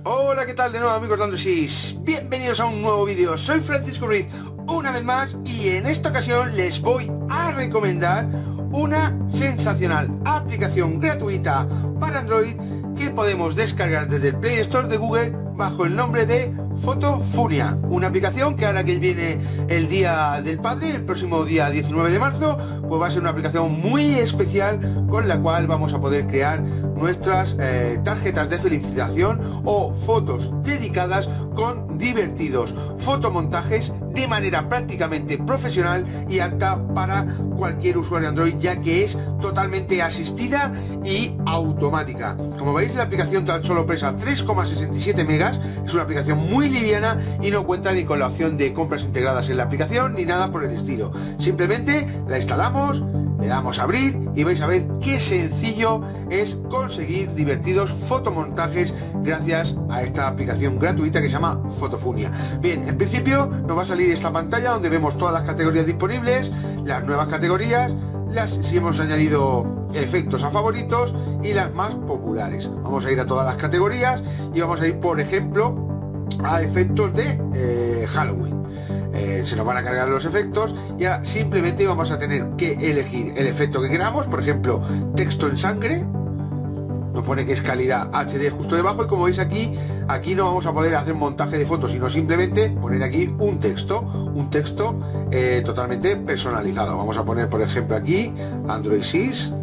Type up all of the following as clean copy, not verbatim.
Hola, ¿qué tal de nuevo, amigos de Androsis? Bienvenidos a un nuevo vídeo. Soy Francisco Ruiz una vez más y en esta ocasión les voy a recomendar una sensacional aplicación gratuita para Android que podemos descargar desde el Play Store de Google bajo el nombre de Fotofunia, una aplicación que ahora que viene el Día del Padre, el próximo día 19 de marzo, pues va a ser una aplicación muy especial con la cual vamos a poder crear nuestras tarjetas de felicitación o fotos dedicadas con divertidos fotomontajes de manera prácticamente profesional y apta para cualquier usuario Android, ya que es totalmente asistida y automática. Como veis, la aplicación tan solo pesa 3,67 megas, es una aplicación muy liviana y no cuenta ni con la opción de compras integradas en la aplicación ni nada por el estilo. Simplemente la instalamos, le damos a abrir y vais a ver qué sencillo es conseguir divertidos fotomontajes gracias a esta aplicación gratuita que se llama Fotofunia. Bien, en principio nos va a salir esta pantalla donde vemos todas las categorías disponibles, las nuevas categorías, si hemos añadido efectos a favoritos y las más populares. Vamos a ir a todas las categorías y vamos a ir, por ejemplo, a efectos de Halloween. Se nos van a cargar los efectos y ahora simplemente vamos a tener que elegir el efecto que queramos. Por ejemplo, texto en sangre, nos pone que es calidad HD justo debajo, y como veis aquí no vamos a poder hacer montaje de fotos, sino simplemente poner aquí un texto totalmente personalizado. Vamos a poner, por ejemplo, aquí Android 6,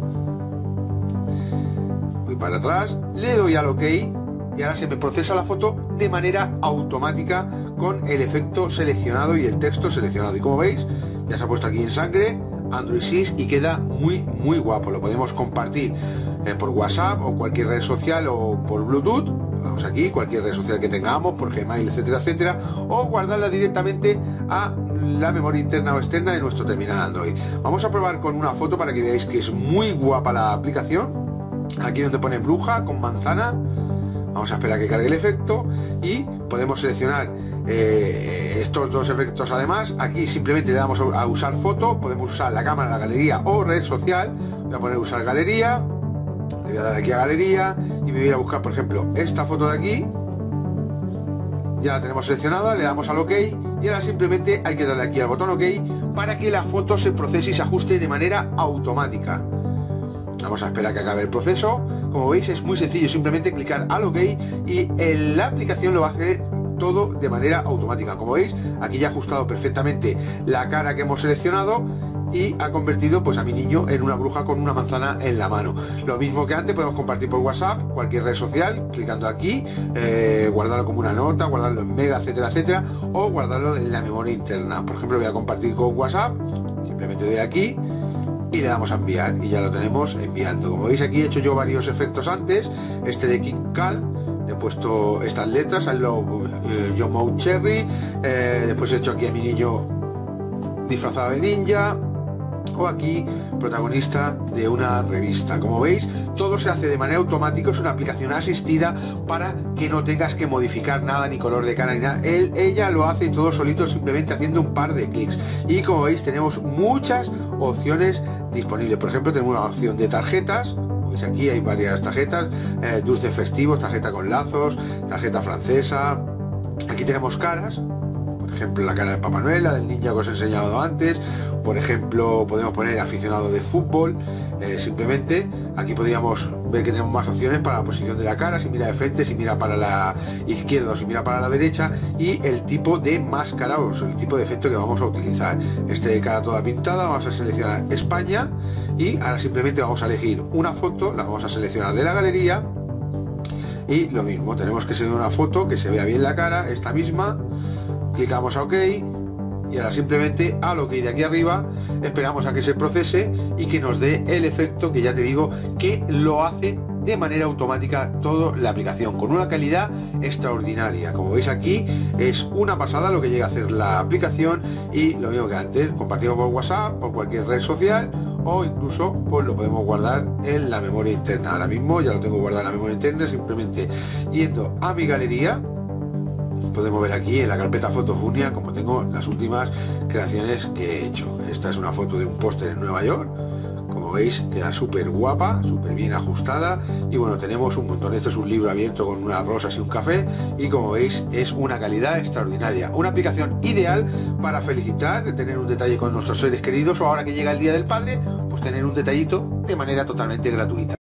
voy para atrás, le doy al OK y ahora se me procesa la foto de manera automática con el efecto seleccionado y el texto seleccionado. Y como veis, ya se ha puesto aquí en sangre Android 6 y queda muy guapo. Lo podemos compartir por WhatsApp o cualquier red social o por Bluetooth. Vamos aquí, cualquier red social que tengamos, por Gmail, etcétera, o guardarla directamente a la memoria interna o externa de nuestro terminal Android. Vamos a probar con una foto para que veáis que es muy guapa la aplicación. Aquí donde pone bruja con manzana, vamos a esperar a que cargue el efecto y podemos seleccionar estos dos efectos. Además, aquí simplemente le damos a usar foto, podemos usar la cámara, la galería o red social. Voy a poner usar galería, le voy a dar aquí a galería y me voy a buscar, por ejemplo, esta foto de aquí. Ya la tenemos seleccionada, le damos al OK y ahora simplemente hay que darle aquí al botón OK para que la foto se procese y se ajuste de manera automática. Vamos a esperar a que acabe el proceso. Como veis, es muy sencillo, simplemente clicar al OK y la aplicación lo va a hacer todo de manera automática. Como veis, aquí ya ha ajustado perfectamente la cara que hemos seleccionado y ha convertido pues a mi niño en una bruja con una manzana en la mano. Lo mismo que antes, podemos compartir por WhatsApp, cualquier red social, clicando aquí, guardarlo como una nota, guardarlo en Mega, etcétera, o guardarlo en la memoria interna. Por ejemplo, voy a compartir con WhatsApp, simplemente doy aquí y le damos a enviar y ya lo tenemos enviando. Como veis, aquí he hecho yo varios efectos antes. Este de Kick Calm, he puesto estas letras al John Mount Cherry, después he hecho aquí a mi niño disfrazado de ninja, o aquí protagonista de una revista. Como veis, todo se hace de manera automática, es una aplicación asistida para que no tengas que modificar nada, ni color de cara ni nada. Ella lo hace todo solito, simplemente haciendo un par de clics. Y como veis, tenemos muchas opciones disponibles. Por ejemplo, tenemos una opción de tarjetas. Pues aquí hay varias tarjetas, dulces festivos, tarjeta con lazos, tarjeta francesa. Aquí tenemos caras, por ejemplo la cara del Papá Noel, la del ninja que os he enseñado antes. Por ejemplo, podemos poner aficionado de fútbol. Simplemente aquí podríamos ver que tenemos más opciones para la posición de la cara, si mira de frente, si mira para la izquierda o si mira para la derecha, y el tipo de máscara o el tipo de efecto que vamos a utilizar. Este de cara toda pintada, vamos a seleccionar España y ahora simplemente vamos a elegir una foto, la vamos a seleccionar de la galería y lo mismo, tenemos que seleccionar una foto que se vea bien la cara, esta misma, clicamos a OK. Y ahora simplemente al OK de aquí arriba esperamos a que se procese y que nos dé el efecto que ya te digo que lo hace de manera automática toda la aplicación con una calidad extraordinaria. Como veis aquí es una pasada lo que llega a hacer la aplicación, y lo mismo que antes, compartido por WhatsApp, por cualquier red social, o incluso pues lo podemos guardar en la memoria interna. Ahora mismo ya lo tengo guardado en la memoria interna, simplemente yendo a mi galería podemos ver aquí en la carpeta Fotofunia como tengo las últimas creaciones que he hecho. Esta es una foto de un póster en Nueva York Como veis, queda súper guapa, súper bien ajustada. Y bueno, tenemos un montón. Este es un libro abierto con unas rosas y un café. Y como veis, es una calidad extraordinaria. Una aplicación ideal para felicitar, tener un detalle con nuestros seres queridos, o ahora que llega el Día del Padre, pues tener un detallito de manera totalmente gratuita.